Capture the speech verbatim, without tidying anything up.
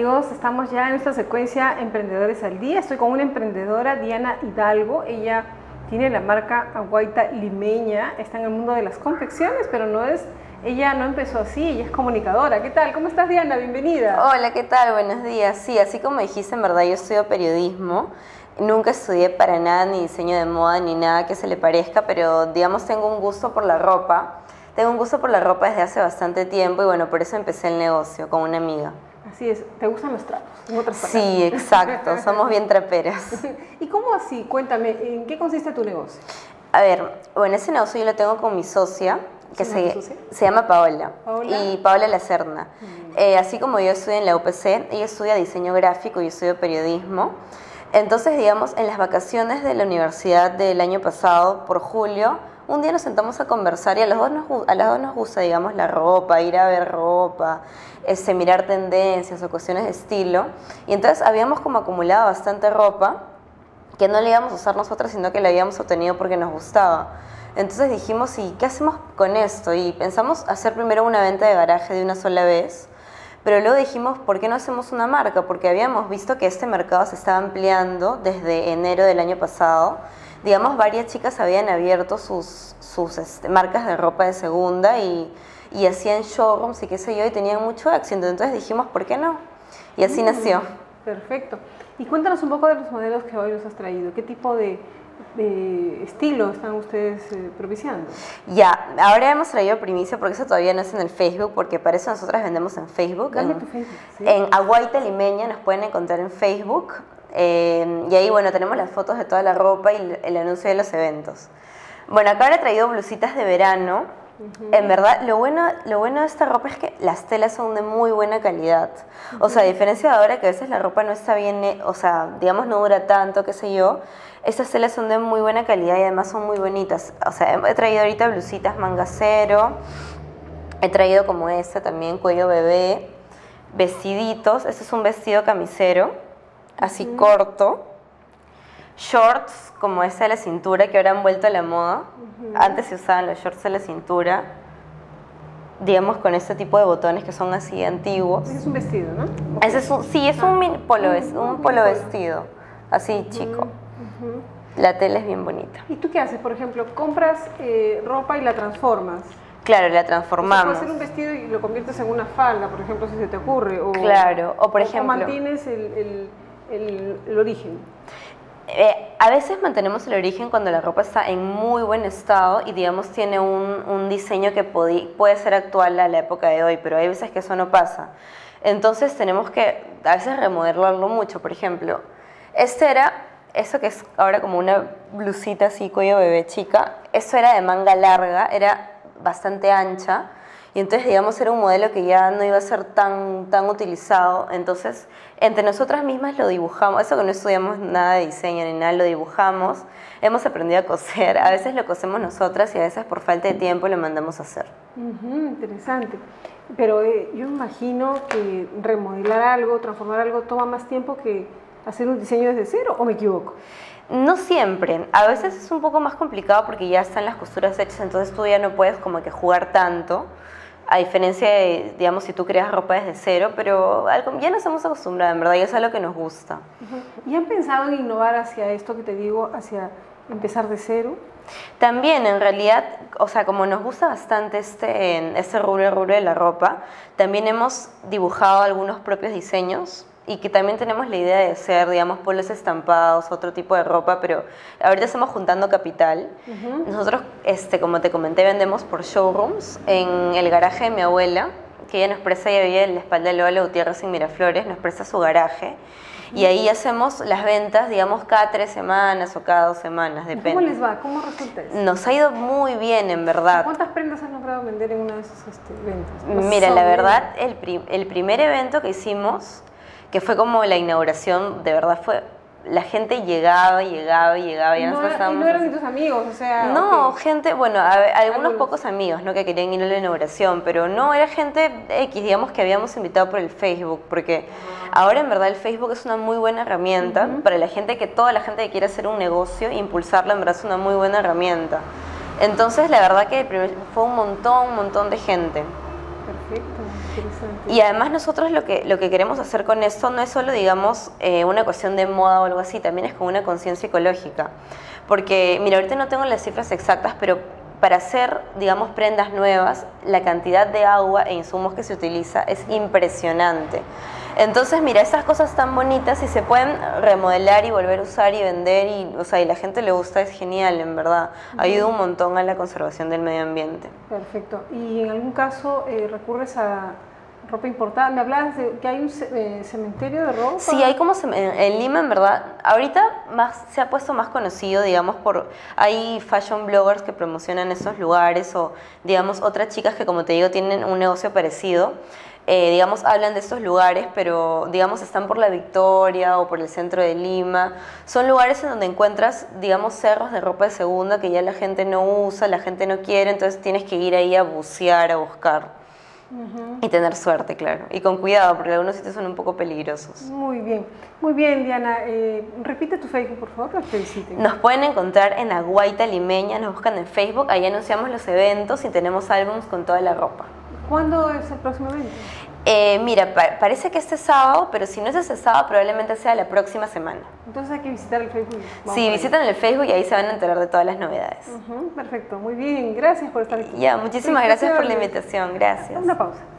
amigos, estamos ya en nuestra secuencia Emprendedores al Día. Estoy con una emprendedora, Diana Hidalgo. Ella tiene la marca Aguaita Limeña, está en el mundo de las confecciones, pero no es, ella no empezó así, ella es comunicadora. ¿Qué tal? ¿Cómo estás, Diana? Bienvenida. Hola, ¿qué tal? Buenos días. Sí, así como dijiste, en verdad yo estudio periodismo. Nunca estudié para nada ni diseño de moda ni nada que se le parezca, pero digamos tengo un gusto por la ropa. Tengo un gusto por la ropa desde hace bastante tiempo y bueno, por eso empecé el negocio con una amiga. Así es, ¿te gustan los trapos? En otras palabras. Sí, exacto, somos bien traperas. ¿Y cómo así? Cuéntame, ¿en qué consiste tu negocio? A ver, bueno, ese negocio yo lo tengo con mi socia, que se, socia? se llama Paola, ¿Paola? y Paola Lacerna. Mm. Eh, así como yo estudio en la U P C, ella estudia diseño gráfico y yo estudio periodismo. Entonces, digamos, en las vacaciones de la universidad del año pasado, por julio, un día nos sentamos a conversar y a, los dos nos, a las dos nos gusta, digamos, la ropa, ir a ver ropa, este, mirar tendencias o cuestiones de estilo. Y entonces habíamos como acumulado bastante ropa que no le íbamos a usar nosotras, sino que la habíamos obtenido porque nos gustaba. Entonces dijimos, ¿y qué hacemos con esto? Y pensamos hacer primero una venta de garaje de una sola vez, pero luego dijimos, ¿por qué no hacemos una marca? Porque habíamos visto que este mercado se estaba ampliando desde enero del año pasado. Digamos, varias chicas habían abierto sus, sus este, marcas de ropa de segunda y, y hacían showrooms y qué sé yo, y tenían mucho éxito. Entonces dijimos, ¿por qué no? Y así mm, nació. Perfecto. Y cuéntanos un poco de los modelos que hoy nos has traído. ¿Qué tipo de, de estilo están ustedes eh, propiciando? Ya, ahora hemos traído primicia porque eso todavía no es en el Facebook, porque para eso nosotras vendemos en Facebook. Dame en, tu Facebook. ¿Sí? En Aguaita Limeña nos pueden encontrar en Facebook. Eh, y ahí, bueno, tenemos las fotos de toda la ropa y el, el anuncio de los eventos. Bueno, acá ahora he traído blusitas de verano. Uh-huh. En verdad, lo bueno, lo bueno de esta ropa es que las telas son de muy buena calidad. Uh-huh. O sea, a diferencia de ahora que a veces la ropa no está bien, o sea, digamos no dura tanto, qué sé yo, estas telas son de muy buena calidad y además son muy bonitas. O sea, he traído ahorita blusitas manga cero, he traído como esta también, cuello bebé, vestiditos. Este es un vestido camisero, así uh-huh. corto, shorts como este de la cintura que ahora han vuelto a la moda. Uh-huh. Antes se usaban los shorts de la cintura, digamos con este tipo de botones que son así antiguos. Es un vestido, ¿no? Ese es un, sí, es ah. un mini polo, es un, un polo vestido, así uh-huh. chico. Uh-huh. La tela es bien bonita. ¿Y tú qué haces? Por ejemplo, compras eh, ropa y la transformas. Claro, la transformamos. O sea, puedes hacer un vestido y lo conviertes en una falda, por ejemplo, si se te ocurre. O, claro, o por o, ejemplo... O mantienes el, el, el, el origen. Eh, a veces mantenemos el origen cuando la ropa está en muy buen estado y digamos tiene un, un diseño que puede, puede ser actual a la época de hoy, pero hay veces que eso no pasa. Entonces tenemos que a veces remodelarlo mucho. Por ejemplo, este era, eso que es ahora como una blusita así, cuello bebé chica, eso era de manga larga, era bastante ancha. Y entonces, digamos, era un modelo que ya no iba a ser tan, tan utilizado. Entonces, entre nosotras mismas lo dibujamos. Eso que no estudiamos nada de diseño ni nada, lo dibujamos. Hemos aprendido a coser. A veces lo cosemos nosotras y a veces por falta de tiempo lo mandamos a hacer. Uh-huh, interesante. Pero eh, yo imagino que remodelar algo, transformar algo, toma más tiempo que hacer un diseño desde cero, ¿o me equivoco? No siempre. A veces es un poco más complicado porque ya están las costuras hechas, entonces tú ya no puedes como que jugar tanto. A diferencia de, digamos, si tú creas ropa desde cero, pero ya nos hemos acostumbrado, en verdad, y es algo que nos gusta. Uh-huh. ¿Y han pensado en innovar hacia esto que te digo, hacia empezar de cero? También, en realidad, o sea, como nos gusta bastante este, este rubro, rubro de la ropa, también hemos dibujado algunos propios diseños y que también tenemos la idea de hacer, digamos, polos estampados, otro tipo de ropa, pero ahorita estamos juntando capital. Uh-huh. Nosotros, este, como te comenté, vendemos por showrooms en el garaje de mi abuela, que ella nos presta, ella vive en la espalda de Lola Gutiérrez en Miraflores, nos presta su garaje. Uh-huh. Y ahí hacemos las ventas, digamos, cada tres semanas o cada dos semanas, depende. ¿Cómo les va? ¿Cómo resulta eso? Nos ha ido muy bien, en verdad. ¿Cuántas prendas has logrado vender en una de esas este, ventas? Mira, la verdad, el, prim el primer evento que hicimos, que fue como la inauguración, de verdad fue, la gente llegaba, llegaba, llegaba, ya no, nos pasábamos. ¿Y no eran ni tus amigos? O sea, no, okay. gente, bueno, a, a algunos, algunos pocos amigos, ¿no? Que querían ir a la inauguración, pero no, era gente X, digamos, que habíamos invitado por el Facebook, porque ahora en verdad el Facebook es una muy buena herramienta uh-huh. para la gente, que toda la gente que quiere hacer un negocio, impulsarla en verdad es una muy buena herramienta. Entonces, la verdad que el primer, fue un montón, un montón de gente. Perfecto. interesante. Y además nosotros lo que, lo que queremos hacer con esto no es solo, digamos, eh, una cuestión de moda o algo así, también es con una conciencia ecológica. Porque, mira, ahorita no tengo las cifras exactas, pero para hacer, digamos, prendas nuevas, la cantidad de agua e insumos que se utiliza es impresionante. Entonces, mira, esas cosas tan bonitas, si se pueden remodelar y volver a usar y vender, y, o sea, y la gente le gusta, es genial, en verdad. Ayuda un montón a la conservación del medio ambiente. Perfecto. ¿Y en algún caso eh, recurres a ropa importada? Me hablabas de que hay un eh, cementerio de ropa. Sí, hay como en, en Lima, en verdad. Ahorita más se ha puesto más conocido, digamos, por hay fashion bloggers que promocionan esos lugares, o digamos otras chicas que, como te digo, tienen un negocio parecido. Eh, digamos, hablan de estos lugares, pero digamos están por la Victoria o por el centro de Lima. Son lugares en donde encuentras, digamos, cerros de ropa de segunda que ya la gente no usa, la gente no quiere, entonces tienes que ir ahí a bucear, a buscar. Uh-huh. Y tener suerte, claro. Y con cuidado, porque algunos sitios son un poco peligrosos. Muy bien. Muy bien, Diana. Eh, repite tu Facebook, por favor, los feliciten. Nos pueden encontrar en Aguaita Limeña, nos buscan en Facebook, ahí anunciamos los eventos y tenemos álbums con toda la ropa. ¿Cuándo es el próximo evento? Eh, mira, pa parece que este sábado, pero si no es este sábado, probablemente sea la próxima semana. Entonces hay que visitar el Facebook. Vamos sí, visitan el Facebook y ahí se van a enterar de todas las novedades. Uh-huh, perfecto, muy bien. Gracias por estar aquí. Ya, muchísimas gracias por la invitación. Gracias. Una pausa.